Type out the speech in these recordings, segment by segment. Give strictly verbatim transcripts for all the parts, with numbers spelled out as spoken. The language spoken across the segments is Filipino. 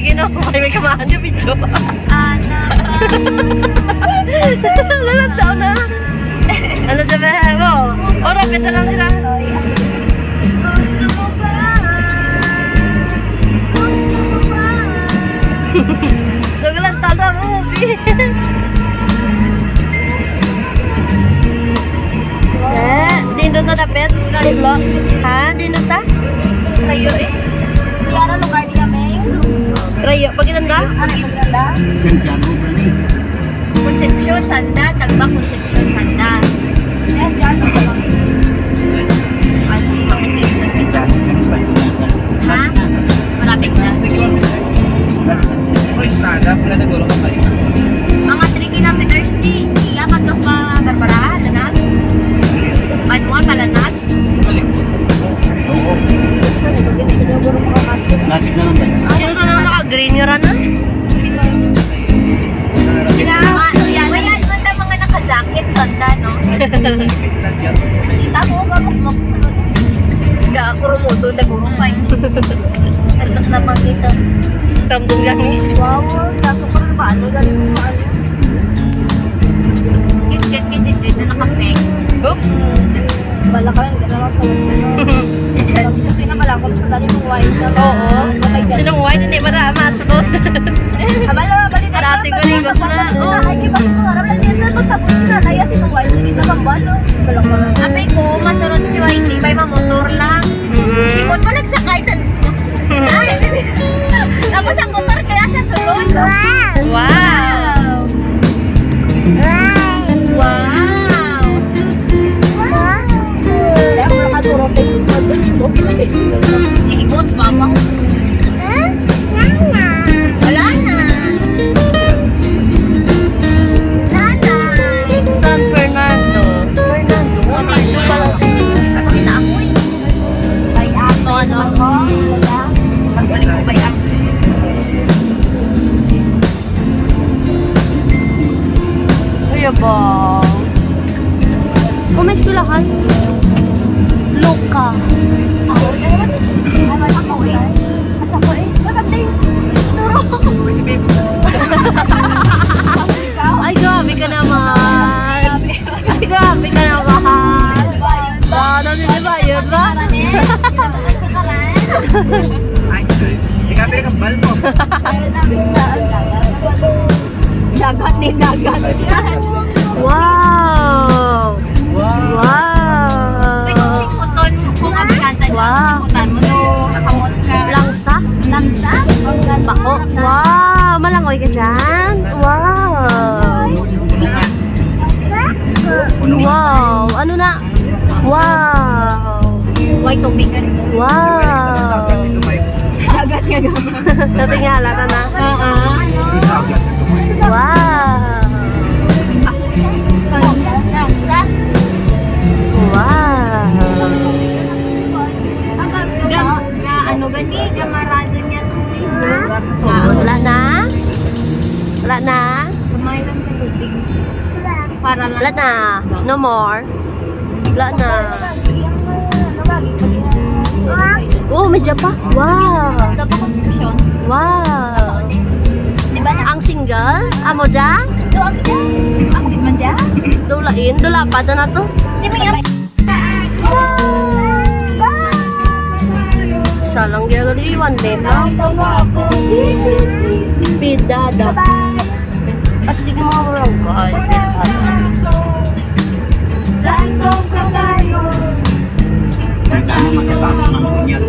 gino. Ay, may kamahan niya, video. Lalantaw na. Ano sabihin mo? O, rapid na lang sila. Gusto mo ba? Gusto mo ba? Naglantaw na movie. Eh, dito na dapat. Dilo. Ha? Dito ta? Rayo eh. Kaya lugar niya, May. Rayo, pagkilanda? Ano yung ganda? Santiago ba ni? Concepcion, Sanda. Tagba, Concepcion, Sanda. Eh, dyan. Ha? Marapit na. Mga three kilometers di. Iyamat dos mga garbarahan. Lanat. Manuang kalanat. Lapit na lang ba? Sino ka naman naka-green yun, ano? Mayan, manda mga naka-jacket, Sanda, no? Kita ko, mamukmok sunod. Hindi ako rumuto, nagurupay. Anak naman dito. Tamdong lang eh. Wow, kaso pa rin paano galing mo ano? Kit-kit-kit-kit na naka-fake. Oops. Bala ka rin, gano'n lang sa wala. Kasi nakalakot sa dali mong wine. Oo. Sinong white, hindi ba na masulot? Abala, balik na. Tarasig ko ligos mo na. Oo. Ay, kipas mo nga. Ramlan yan na ito. Tapos na. Naya si mong wine. Hindi na bang balo. Bala ka rin. Abay ko, masunod si Whitey. May mamotor lang. Ikot ko nagsakay. Tapos ang motor kaya siya sunod. Wow! Wow! Wow! Kaya ako nakaturo things ko. Iikot, papa. Wala na. Wala na. San Fernando. Fernando. Dito pala. Nakita ako eh. Bayak. Ano, ano? Pagbalik ko bayak. Kuya ba? Kung may eskwelahan, Luka. Ako, ano ako eh. Asa ko eh. Matagday. Turo. Si Babes. Ay, grabe ka naman. Ay, grabe ka naman. Ba, ano nila ba? Yun ba? Ay, ikabi ka bal mo. Dagat ni dagat. Wow! Wow! May kung simuton kung abikanta niya. Wow. Simutan mo to. Nakamot ka. Langsa? Langsa? Bako? Wow! Malangoy ka dyan? Wow! Wow! Ano na? Wow! White tubig ka rin. Wow! Dagat nga naman. Natingala ka na? Oo. Wow! Wow! Gam, nga ano gani, gamarado niya tubig. Wala na? Wala na? Kamay lang siya tubig. Para lang. Wala na? No more? Wala na? Oh, medya pa? Wow! Dapat constitution. Wow! Diba na? Ang single? Amo dyan? Doon ako dyan. Ako din man dyan. Dulain? Dulapad na na to? Di ba yan? Salang gyalo di iwan nena. Pidada. As di ko mga barangay. Santong kabayo. Ay, kami magkatapos ng bunyan.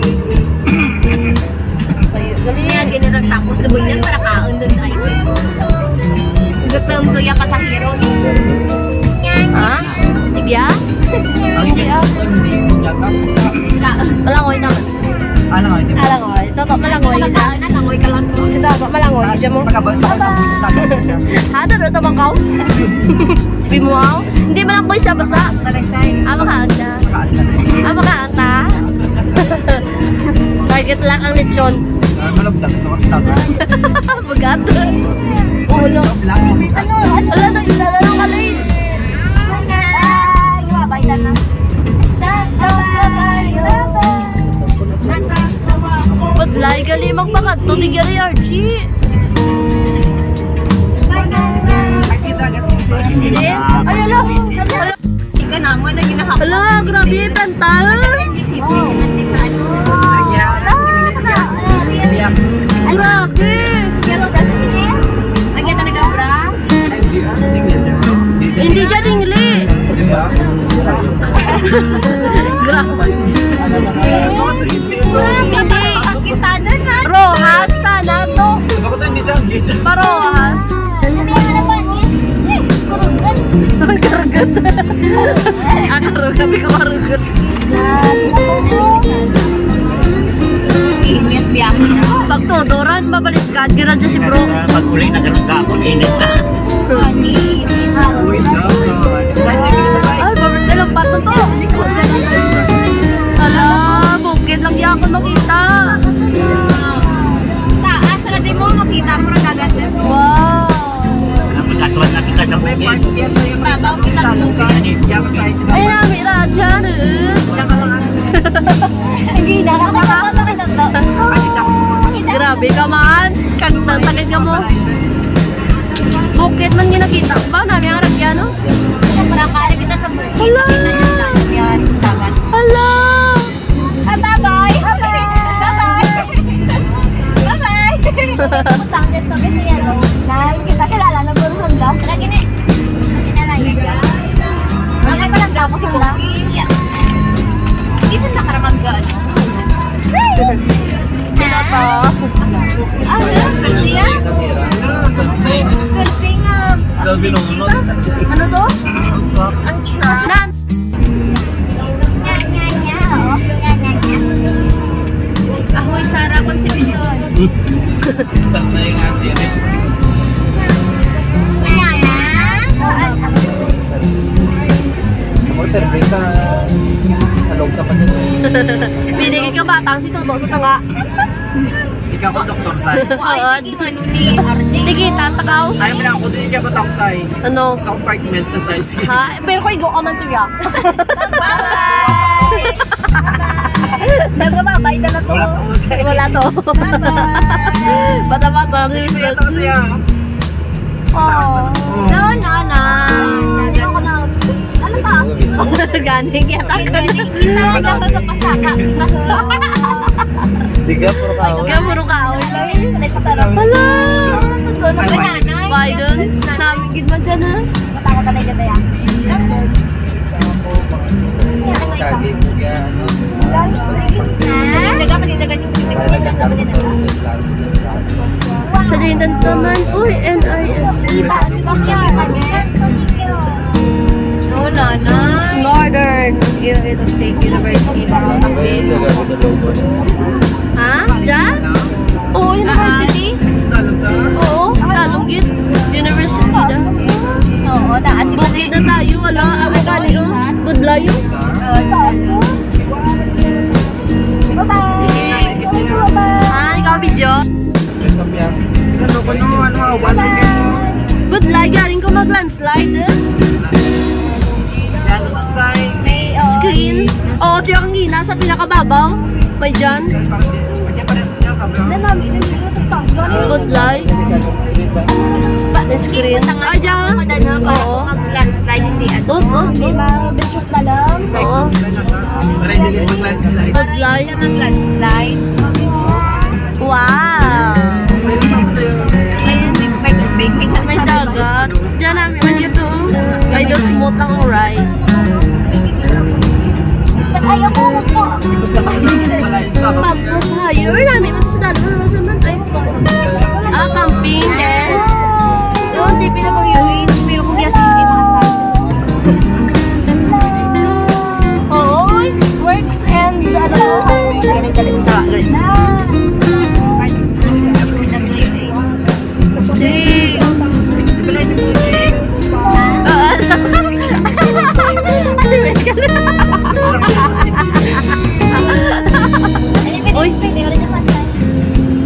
Ganyan, ganyan tapos na bunyan para kaon doon ay. Gutom to yung pasahero. Ha? Tibya? Ang hindi hindi yakap. Malangoy naman. Ano nga ito? Malangoy. Toto, malangoy. Malangoy na, langoy ka lang. Si Toto, malangoy. Diyan mo. Ha, daro ito bang kaw? Bimuaw? Hindi man ang boy siya basa. Ah, makaanta. Ah, makaanta. Target lang ang lechon. Malog lang ito ang tama. Bagat. Ulo. Ano? Wala na, isa na lang kalin. Ay, wabay na. Santong kabayo. Natatawa ko. Ba't Budlay gali magpakadto di gali Archie. Ay ala. Ika na mo na ginahapon. Ala, grabe pental. Grabe. Lagi talaga bra. Hindi dyan ingli. Grabe. Hindi. Kita doon na. Rojas na na to. Ako tayo hindi dyan, dito. Parojas. Karugat. Ah, karugat. Tapi karugat. Init biyahe na. Pag tuduran, mabaliskad. Ganun dyan si bro. Pag-uli na ganun ka ako, init na. Ani. Ay, babit na lang bato to. Ala, bukid lang yan ako makita. Taas na din mo makita mo rin agad. Wow. Magkatuan na kita sa bukid. Babaw kita mo. Ay, namin na dyan eh. Hindi na ako nakakita to. Grabe ka man. Kagtagin ka mo. Bukid man yung nakita. Ba, namin ang ragyan, no? Nakakari kita sa bukid. Hala. Yan, dagat. Hala. Ah, bye-bye! Bye-bye! Bye-bye! Utang dyan kami sa yellow. Dahil kita kilala na po ng Honda. Lagi ni. Sinalay ka. Bakit pa lang daw ko sa Honda? Hindi saan nakaramaggaan. Sino to? Ah, swerte yan. Swerte nga. Ano to? Ang trap. Nan. Nya, nya, nya. Oh, nya, nya, nya. Ahoy, Sara Concepcion. Nya, nya. Ako, celebrate ka. Halog ka pa din. Pinigil ka batang si Toto sa tanga. Ikaw ko, Doktor Sai. Oo. Hindi kita, takaw. Ayaw mo lang ako, din ikaw ko, Doktor Sai. Ano? Sa compartment na size. Ha? Pero ko igo ka man siya. Bye-bye! Nagababay na na to. Wala ko sa Wala to. Bye-bye! Bata-bata. Sige, sige, ito kasi ah. Oh. No, no, no. Ako na. Ano taas? Ganing yata ka na. Kita na ako sa pasaka. Di ka, puro ka. Kaya puro kaoy. Hala! Hala! Banana. Biden. Namigid mo dyan ha. Matakot ka na yung ganda yan. Kagi mo yan. Daga pa dagan yung Sa dindan naman. Uy, N I S C. No, no, no. Northern Iloilo State University. Ha? Diyan? Oo, university. Oo, Lalunggit. University na. Oo, taas. Bukid na tayo. Wala. Ang kali o. Budlayo. Bye-bye. Ha? Ikaw video? Isa no ko no, ano, one weekend mo. Budlay. Galing ko mag-landslide. eh. Yan, Sai. May, oh. Screen. Oo, ito yung hina sa pinakababaw. May dyan. Kanya pa rin sa kanya, kabro. Budlay. Screen. Ah, dyan. Oo. Mag-landslide, hindi ano. Oo, oo, oo. Mag-beaches na lang. Oo. Ready din mag-landslide. Budlay. Mag-landslide. Wow. Sa'yo naman sa'yo. Ayun, may tubig. May dagat. Diyan namin man dito. May do smooth ang ride. Ba't ayaw ko lang po? Gusto na kami malayos sa kapag. Tapos higher namin. Ano sa dalo? Ano sa man? Ay, ah, camping. Eh. Doon, di pinapag-uwi. Pero kung yes, hindi makasama. Oo. Works and ano. Galing-galing sa sa stay. Ah, Uy. Pwede, wala niya pasay.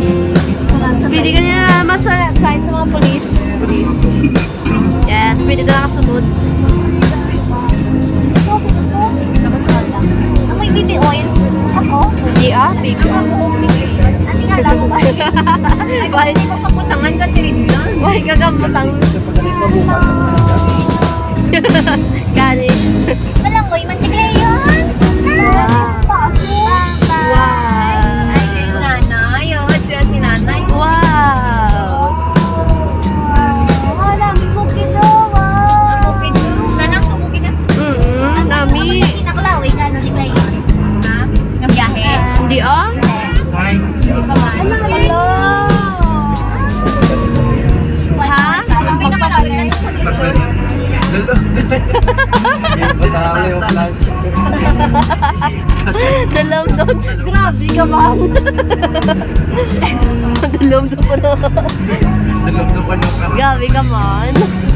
Ay, hindi ko paputangan ka tirin doon. Why ka kaputang? Kani. Malanggoy, mansiklayon. Wow. Wow. Ay, kay nanay. Oh, ito yung si nanay. Wow. Wala, may bukid daw. Ang bukid daw. Nanang to bukid na. Mm-mm, nami. Nakulawin ka, no, si Clayon. Ha? Ng biyahe? Hindi ah? Hello. Ha? May nakalawin na ito. Dalam doon. Grabe ka man. Dalam doon po no. Grabe ka man.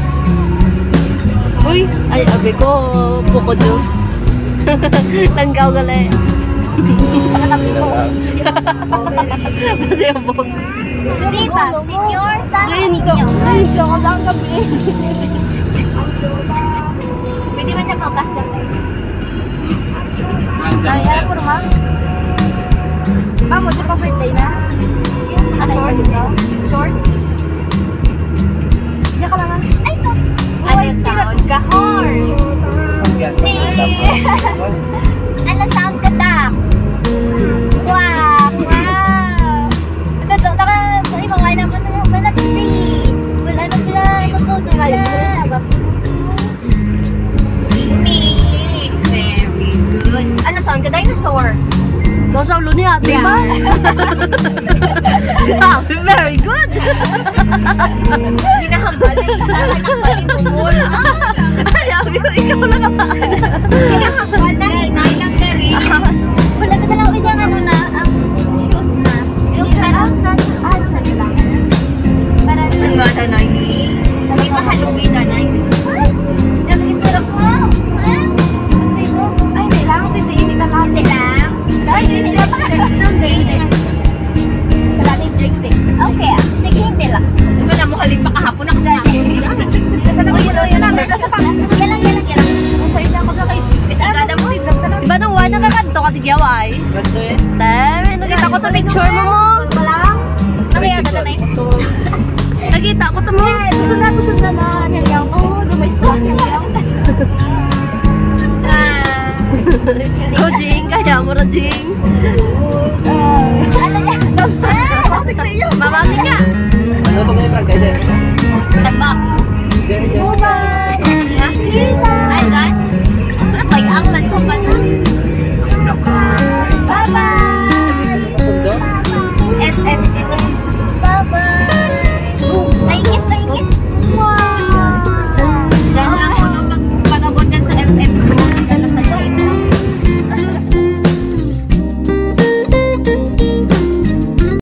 Uy, ay abi ko. Buko juice. Langgaw gali. Masaya po. Tita, senior, sana Ayun ninyo. Ayun siya ka lang gabi. Pwede ba niya podcast na tayo? Ay, alam ko naman. Mamo, di pa birthday na? Ah, short? Short? Diyan ka lang. Ay, ito. Ano sound ka? Horse. Ano sound ka, dak? Wow! Wow! Ito, ito, naka, ibang wala naman na, wala T V. Wala na sila, matuto na. Very good. Ano sound ka? Dinosaur. Nasa ulo ni ate ba? Very good! Hindi na hambal na isa. Anak pa rin tumul. Ay, abi ko, ikaw lang ka. Hindi na hambal na. Inay lang ka rin. Wala ka talaga yung ano na, ang shoes na. Yung sa sa ah, sa nila. Para ang ganda na yun. May mahalugi na na yun. Ay, ang itirap mo. Ay, hindi lang. Hindi lang. Hindi lang. Ay, hindi lang. Sa lating drink din. Okay ah. Sige, hindi lang. Ito na mo halip pa kahapon ako sa akin. Uy, yun, yun lang. Nasa pangas. Yan lang, yan lang, yan lang. Okay na ako na kayo. Kasi gada mo, Diba nung wala nakakanto kasi Gaway? Teme, nakita ko to picture mo mo. wala. Nakaya ka na yun. Nakita ko to mo. Gusto na, gusto na na. Niyang ko. Lumayos ko. Ikaw, Jing. Kaya mo na, Jing. Ano niya? Kasi kayo. Mamati ka. Ano ba kayo, Frank? Kayo? Tagbak.